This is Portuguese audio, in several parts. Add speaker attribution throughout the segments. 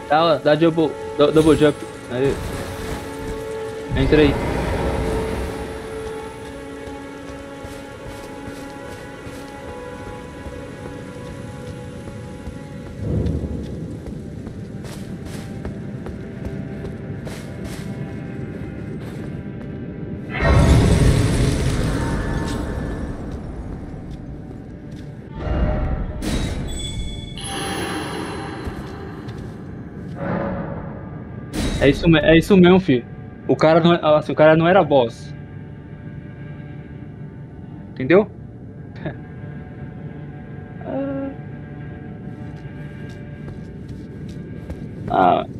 Speaker 1: Dá double jump. Aí. Entra aí. É isso mesmo, filho. O cara não, assim, o cara não era boss. Entendeu? Ah, ah,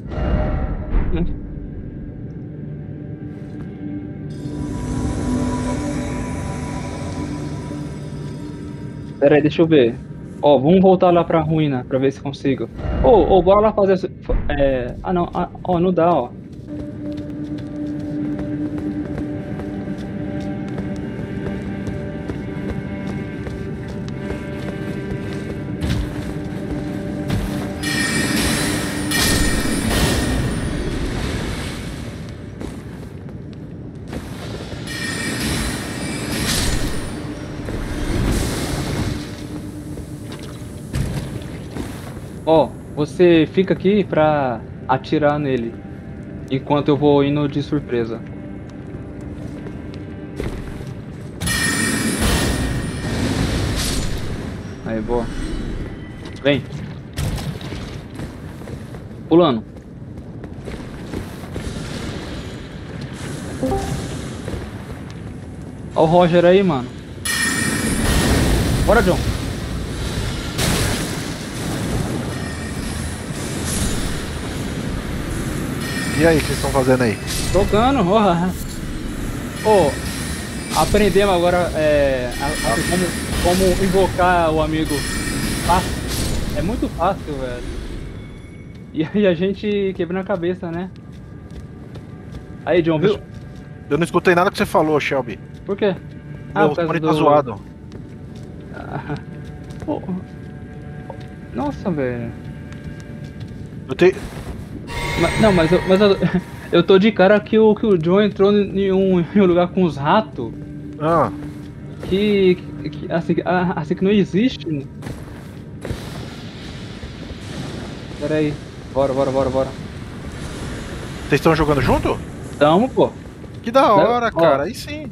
Speaker 1: pera aí, deixa eu ver. Ó, vamos voltar lá pra ruína pra ver se consigo. Bora lá fazer. Ah, não. Ah, ó, não dá, ó. Ó, você fica aqui pra atirar nele. Enquanto eu vou indo de surpresa. Aí, boa. Vem. Pulando. Ó o Roger aí, mano. Bora, John.
Speaker 2: E aí, o que vocês estão fazendo aí?
Speaker 1: Jogando, ó. Ô, aprendemos agora como invocar o amigo fácil. É muito fácil, velho. E aí a gente quebrando a cabeça, né? Aí, John, viu?
Speaker 2: Eu não escutei nada que você falou, Shelby.
Speaker 1: Por quê?
Speaker 2: Meu
Speaker 1: Por causa
Speaker 2: fone tá
Speaker 1: do...
Speaker 2: zoado.
Speaker 1: Ah, pô. Nossa, velho.
Speaker 2: Eu tenho.
Speaker 1: Não, eu tô de cara que o John entrou em um lugar com os ratos
Speaker 2: Ah,
Speaker 1: assim que não existe. Pera aí. Bora.
Speaker 2: vocês estão jogando junto?
Speaker 1: Tamo, pô.
Speaker 2: Que da hora,
Speaker 1: Ó,
Speaker 2: cara. Aí sim.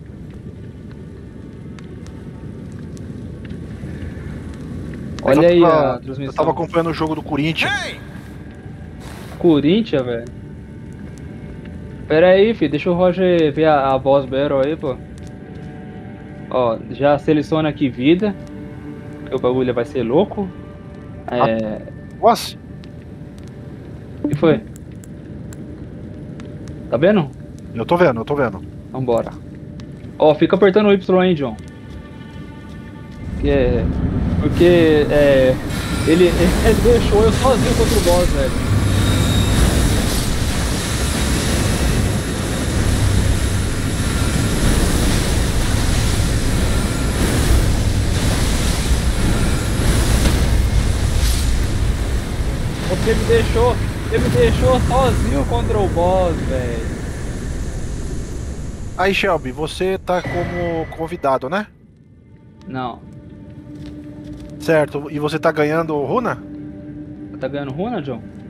Speaker 1: olha aí a
Speaker 2: Eu
Speaker 1: transmissão.
Speaker 2: tava acompanhando o jogo do Corinthians.
Speaker 1: Corinthians, velho. Pera aí, filho. Deixa o Roger ver a boss battle aí, pô. Ó, já seleciona aqui vida. Que o bagulho vai ser louco.
Speaker 2: Nossa,
Speaker 1: O que foi? Tá vendo?
Speaker 2: eu tô vendo.
Speaker 1: Vambora. Ó, fica apertando o Y aí, John. Porque ele deixou eu sozinho contra o boss, velho. Porque ele me deixou sozinho contra o boss, velho.
Speaker 2: Aí, Shelby, você tá como convidado, né?
Speaker 1: Não,
Speaker 2: Certo. E você tá ganhando runa?
Speaker 1: tá ganhando runa, John?